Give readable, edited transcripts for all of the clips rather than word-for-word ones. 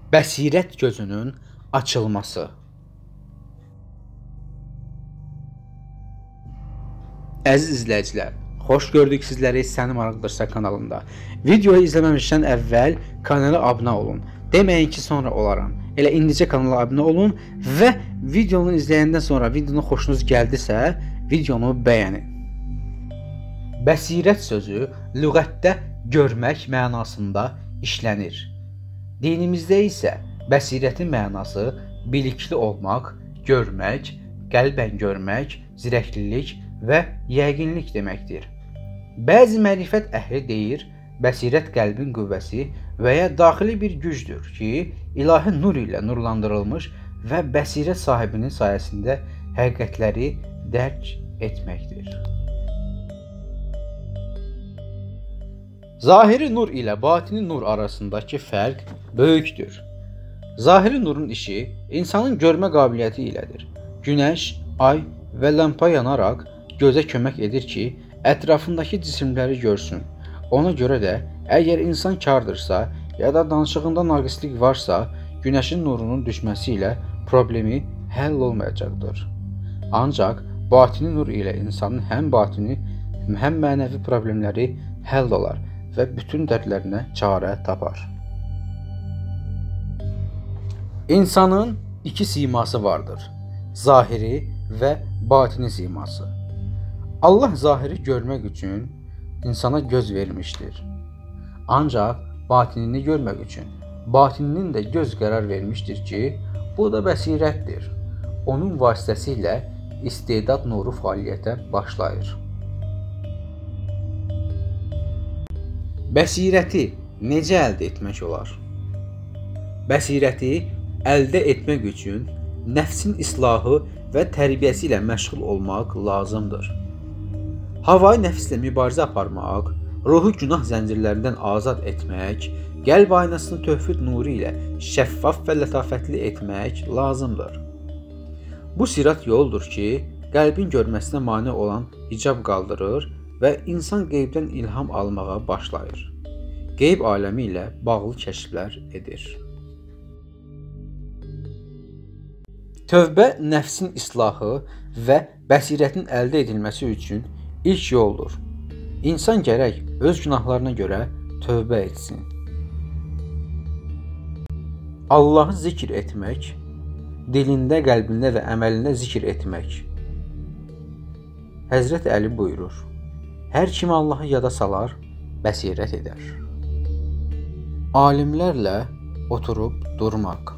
Bəsirət gözünün açılması. Əziz izləyicilər, xoş gördük sizləri Səni Maraqlıdırsa kanalında. Videoyu izləməmişdən əvvəl kanala abunə olun. Deməyin ki, sonra olaram. Elə indicə kanala abunə olun və videonu izləyəndən sonra videonun xoşunuz gəldisə, videonu bəyənin. Bəsirət sözü lüğətdə görmək mənasında işlənir. Dinimizdə isə bəsirətin mənası bilikli olmaq, görmək, qəlbən görmək, zirəklilik və yəqinlik deməkdir. Bəzi mərifət əhli deyir, bəsirət qəlbin qüvvəsi və ya daxili bir gücdür ki, ilahi nur ilə nurlandırılmış və bəsirət sahibinin sayəsində həqiqətləri dərk etməkdir. Zahiri nur ilə batini nur arasındakı fərq böyükdür. Zahiri nurun işi insanın görmə qabiliyyəti ilədir. Günəş, ay və lampa yanaraq gözə kömək edir ki, ətrafındakı cisimləri görsün. Ona görə də, əgər insan kardırsa ya da danışığında naqislik varsa, günəşin nurunun düşməsi ilə problemi həll olmayacaqdır. Ancaq batini nur ilə insanın həm batini, həm mənəvi problemləri həll olar və bütün dərdlərinə çarə tapar. İnsanın iki siması vardır, zahiri və batini siması. Allah zahiri görmək üçün insana göz vermişdir. Ancaq batinini görmək üçün batininin də göz qərar vermişdir ki, bu da bəsirətdir. Onun vasitəsilə istedad nuru fəaliyyətə başlayır. Bəsirəti necə əldə etmək olar? Bəsirəti əldə etmək üçün nəfsin islahı və tərbiyəsi ilə məşğul olmaq lazımdır. Havayı nəfslə mübarizə aparmaq, ruhu günah zəncirlərindən azad etmək, qəlb aynasını tövhid nuru ilə şəffaf və lətafətli etmək lazımdır. Bu sirat yoldur ki, qəlbin görməsinə mane olan hicab qaldırır və insan qeybdən ilham almağa başlayır. Qeyb aləmi ilə bağlı kəşflər edir. Tövbə nəfsin islahı və bəsirətin əldə edilməsi üçün ilk yoldur. İnsan gərək öz günahlarına görə tövbə etsin. Allahı zikr etmək, dilində, qəlbində və əməlində zikr etmək. Həzrət Əli buyurur, hər kim Allahı yada salar, bəsirət edər. Alimlərlə oturub durmaq.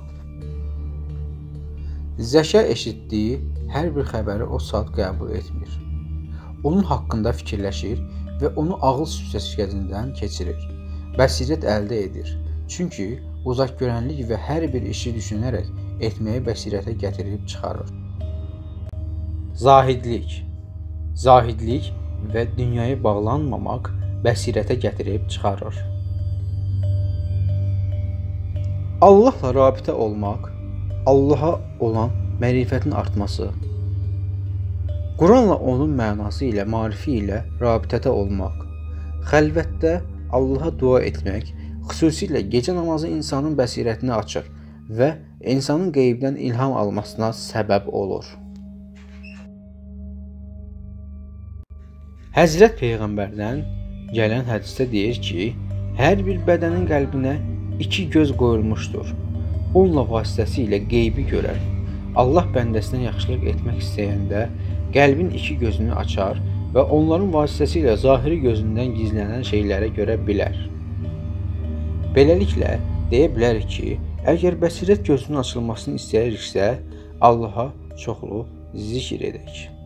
Zəka eşitdiyi hər bir xəbəri o saat qəbul etmir. Onun haqqında fikirləşir və onu ağıl süzgəcindən keçirir. Bəsirət əldə edir. Çünki uzaq görənlik və hər bir işi düşünərək etməyi bəsirətə gətirib çıxarır. Zahidlik. Zahidlik və dünyaya bağlanmamaq bəsirətə gətirib çıxarır. Allahla rabitə olmaq, Allaha olan mərifətin artması, Quranla onun mənası ilə, marifi ilə rabitədə olmaq, xəlvətdə Allaha dua etmək, xüsusilə gecə namazı insanın bəsirətini açır və insanın qeybdən ilham almasına səbəb olur. Həzrət Peyğəmbərdən gələn hədisdə deyir ki, hər bir bədənin qəlbinə iki göz qoyulmuşdur. Onunla vasitəsilə qeybi görər. Allah bəndəsinə yaxşılıq etmək istəyəndə qəlbin iki gözünü açar və onların vasitəsilə zahiri gözündən gizlənən şeylərə görə bilər. Beləliklə, deyə bilərik ki, əgər bəsirət gözünün açılmasını istəyiriksə, Allaha çoxlu zikr edək.